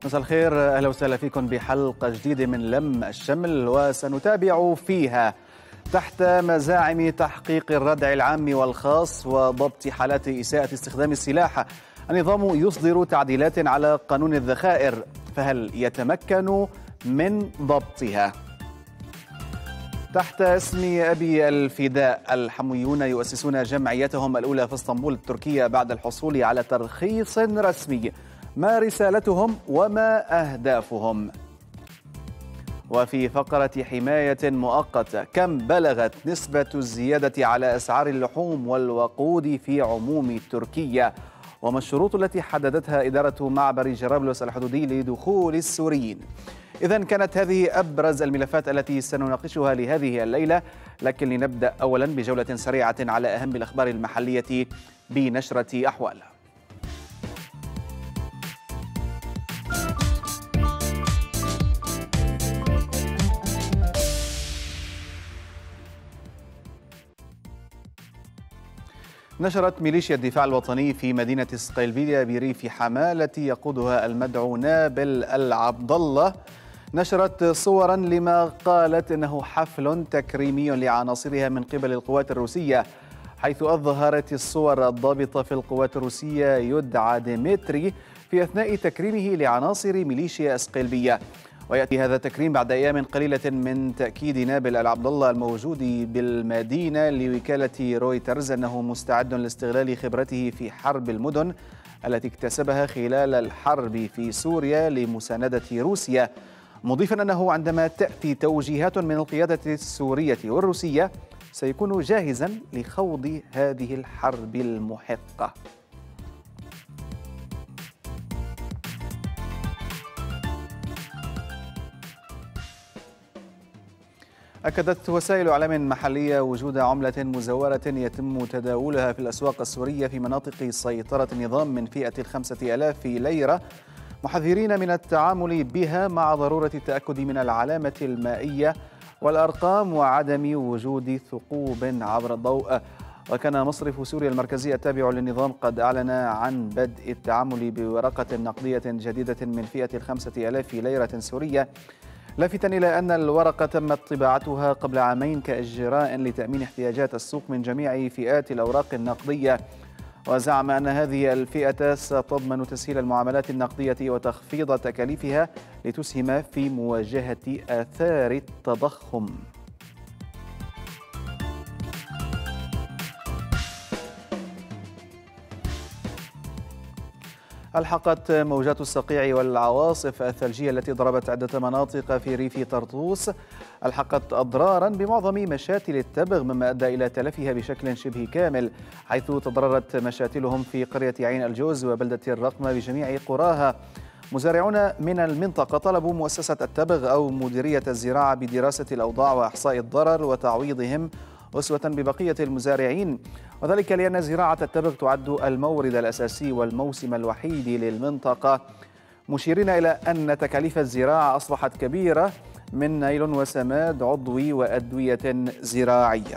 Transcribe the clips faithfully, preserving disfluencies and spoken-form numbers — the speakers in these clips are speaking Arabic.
مساء الخير، أهلا وسهلا فيكم بحلقة جديدة من لم الشمل، وسنتابع فيها تحت مزاعم تحقيق الردع العام والخاص وضبط حالات إساءة استخدام السلاح. النظام يصدر تعديلات على قانون الذخائر، فهل يتمكن من ضبطها؟ تحت اسم أبي الفداء، الحمويون يؤسسون جمعيتهم الأولى في اسطنبول التركية بعد الحصول على ترخيص رسمي. ما رسالتهم وما أهدافهم؟ وفي فقرة حماية مؤقتة، كم بلغت نسبة الزيادة على أسعار اللحوم والوقود في عموم تركيا؟ وما الشروط التي حددتها إدارة معبر جرابلس الحدودي لدخول السوريين؟ إذن كانت هذه أبرز الملفات التي سنناقشها لهذه الليلة، لكن لنبدأ أولا بجولة سريعة على أهم الأخبار المحلية بنشرة أحوال. نشرت ميليشيا الدفاع الوطني في مدينة سقيلبيلية بريف حماة التي يقودها المدعو نابل العبد الله، نشرت صورا لما قالت انه حفل تكريمي لعناصرها من قبل القوات الروسية، حيث اظهرت الصور الضابطة في القوات الروسية يدعى ديمتري في اثناء تكريمه لعناصر ميليشيا سقيلبية. ويأتي هذا التكريم بعد أيام قليلة من تأكيد نابل العبد الله الموجود بالمدينة لوكالة رويترز أنه مستعد لاستغلال خبرته في حرب المدن التي اكتسبها خلال الحرب في سوريا لمساندة روسيا، مضيفا أنه عندما تأتي توجيهات من القيادة السورية والروسية سيكون جاهزا لخوض هذه الحرب المحقة. أكدت وسائل إعلام محلية وجود عملة مزورة يتم تداولها في الأسواق السورية في مناطق سيطرة النظام من فئة الخمسة آلاف ليرة، محذرين من التعامل بها مع ضرورة التأكد من العلامة المائية والأرقام وعدم وجود ثقوب عبر الضوء. وكان مصرف سوريا المركزي التابع للنظام قد أعلن عن بدء التعامل بورقة نقدية جديدة من فئة الخمسة آلاف ليرة سورية، لافتا إلى أن الورقة تمت طباعتها قبل عامين كإجراء لتأمين احتياجات السوق من جميع فئات الأوراق النقدية. وزعم أن هذه الفئة ستضمن تسهيل المعاملات النقدية وتخفيض تكاليفها لتسهم في مواجهة آثار التضخم. ألحقت موجات الصقيع والعواصف الثلجية التي ضربت عدة مناطق في ريف طرطوس ألحقت أضرارا بمعظم مشاتل التبغ، مما أدى إلى تلفها بشكل شبه كامل، حيث تضررت مشاتلهم في قرية عين الجوز وبلدة الرقمة بجميع قراها. مزارعون من المنطقة طلبوا مؤسسة التبغ أو مديرية الزراعة بدراسة الأوضاع وإحصاء الضرر وتعويضهم أسوة ببقية المزارعين، وذلك لأن زراعة التبغ تعد المورد الأساسي والموسم الوحيد للمنطقة، مشيرين إلى أن تكاليف الزراعة أصبحت كبيرة من نيل وسماد عضوي وأدوية زراعية.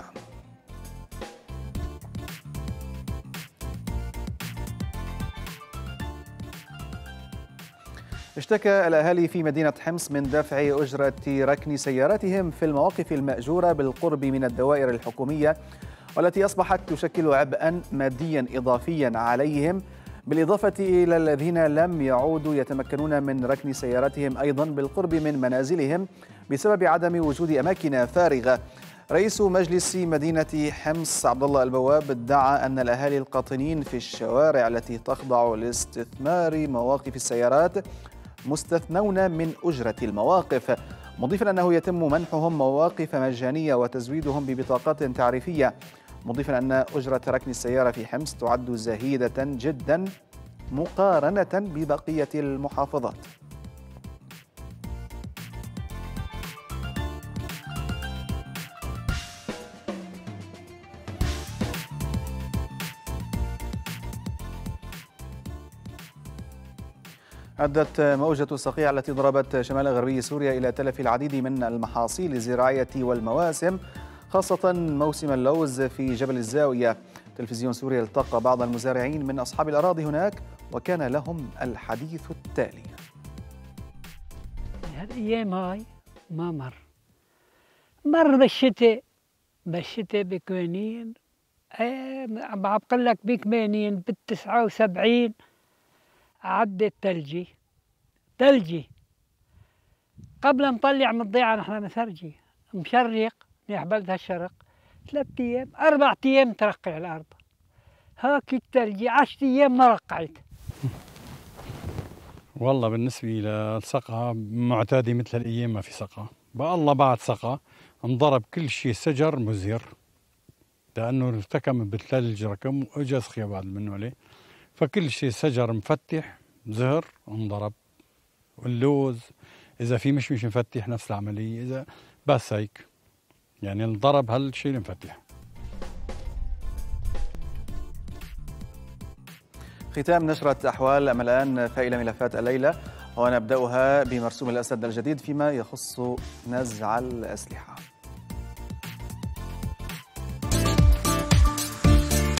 اشتكى الأهالي في مدينة حمص من دفع أجرة ركن سياراتهم في المواقف المأجورة بالقرب من الدوائر الحكومية، والتي أصبحت تشكل عبئا ماديا إضافيا عليهم، بالإضافة إلى الذين لم يعودوا يتمكنون من ركن سياراتهم أيضا بالقرب من منازلهم بسبب عدم وجود أماكن فارغة. رئيس مجلس مدينة حمص عبد الله البواب ادعى أن الأهالي القاطنين في الشوارع التي تخضع لاستثمار مواقف السيارات مستثنون من أجرة المواقف، مضيفا أنه يتم منحهم مواقف مجانية وتزويدهم ببطاقات تعريفية، مضيفا أن أجرة ركن السيارة في حمص تعد زهيدة جدا مقارنة ببقية المحافظات. أدت موجة الصقيع التي ضربت شمال غربي سوريا إلى تلف العديد من المحاصيل الزراعية والمواسم، خاصة موسم اللوز في جبل الزاوية. تلفزيون سوريا التقى بعض المزارعين من أصحاب الأراضي هناك وكان لهم الحديث التالي. الأيام هاي ما مر. مر بالشتاء، بالشتاء بكوانين، ايه بعبقل لك بكمانين بالتسعة وسبعين عدت ثلجي، ثلجي قبل نطلع من الضيعة نحن نسرجي مشرق منيح بلدها الشرق، ثلاث أيام أربع أيام ترقع الأرض، هاك الثلجي عشرة أيام ما رقعت. والله بالنسبة للسقعة معتادة مثل الأيام ما في سقعة، بقى الله بعد سقعة انضرب كل شيء سجر مزهر لأنه ارتكم بالثلج ركم وإجا سخية بعد منه عليه، فكل شيء سجر مفتح زهر انضرب، واللوز إذا في مشمش مفتح نفس العملية، إذا بس هيك يعني انضرب هالشيء المفتح. ختام نشرة أحوال أما الآن فإلى ملفات الليلة، ونبدأها بمرسوم الأسد الجديد فيما يخص نزع الأسلحة.